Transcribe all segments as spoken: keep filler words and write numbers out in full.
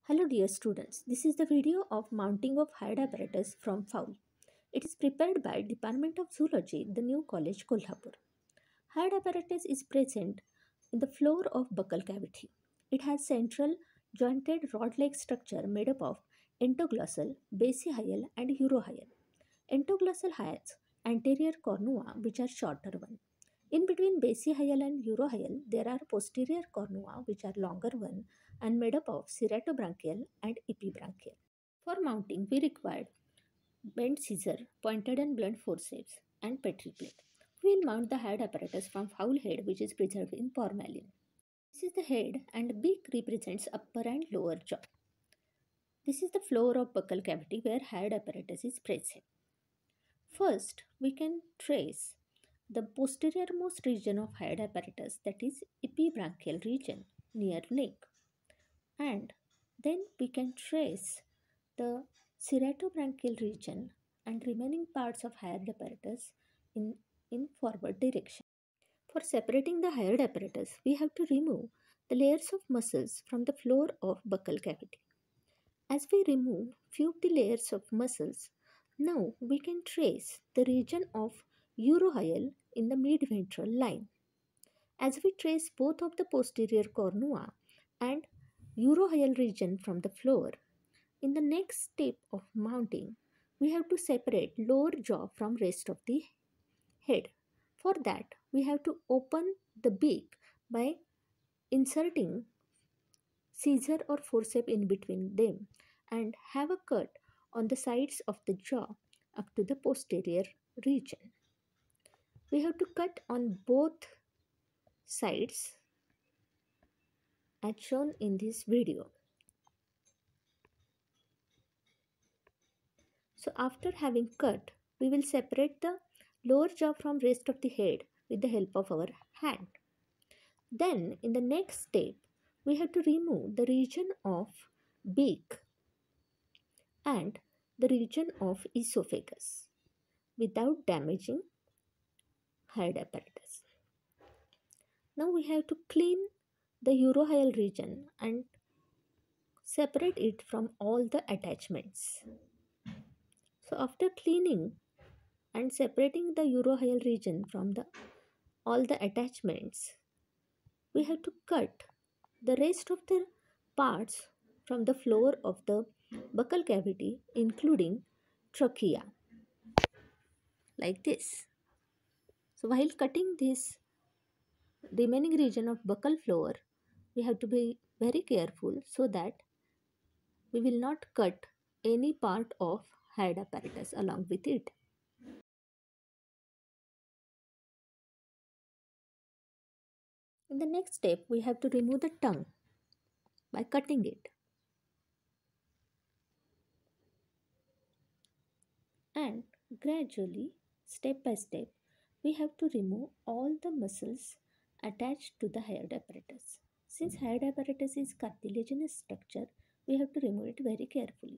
Hello dear students, this is the video of mounting of haired apparatus from fowl. It is prepared by Department of Zoology, the New College, Kolhapur. Haired apparatus is present in the floor of buccal cavity. It has central jointed rod-like structure made up of entoglossal, basihyal and urohyal. Entoglossal has anterior cornua which are shorter one. In between basihyal and urohyal, there are posterior cornua which are longer one and made up of ceratobranchial and epibranchial. For mounting, we required bent scissor, pointed and blunt forceps, and petri plate. We will mount the head apparatus from fowl head which is preserved in formalin. This is the head and beak represents upper and lower jaw. This is the floor of buccal cavity where head apparatus is present. First, we can trace the posteriormost region of head apparatus, that is epibranchial region near neck, and then we can trace the ceratobranchial region and remaining parts of head apparatus in, in forward direction. For separating the head apparatus, we have to remove the layers of muscles from the floor of buccal cavity. As we remove few of the layers of muscles, now we can trace the region of urohyal in the midventral line. As we trace both of the posterior cornua and urohyal region from the floor, in the next step of mounting, we have to separate lower jaw from rest of the head. For that, we have to open the beak by inserting scissor or forceps in between them and have a cut on the sides of the jaw up to the posterior region. We have to cut on both sides as shown in this video. So after having cut, we will separate the lower jaw from rest of the head with the help of our hand. Then in the next step, we have to remove the region of beak and the region of esophagus without damaging head apparatus. Now we have to clean the urohyal region and separate it from all the attachments. So after cleaning and separating the urohyal region from the all the attachments, we have to cut the rest of the parts from the floor of the buccal cavity, including trachea, like this. So while cutting this remaining region of buccal floor, we have to be very careful so that we will not cut any part of head apparatus along with it. In the next step, we have to remove the tongue by cutting it. And gradually, step by step, we have to remove all the muscles attached to the head apparatus. Since head apparatus is cartilaginous structure, we have to remove it very carefully.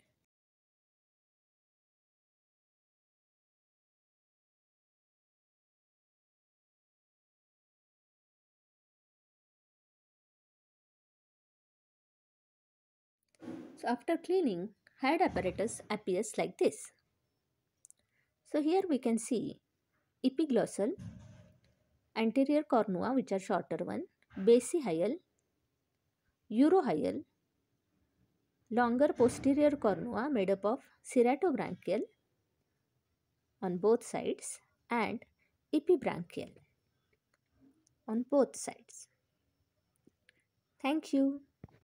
So after cleaning, head apparatus appears like this. So here we can see epiglossal, anterior cornua which are shorter one, basihyal, urohyal, longer posterior cornua made up of ceratobranchial on both sides and epibranchial on both sides. Thank you.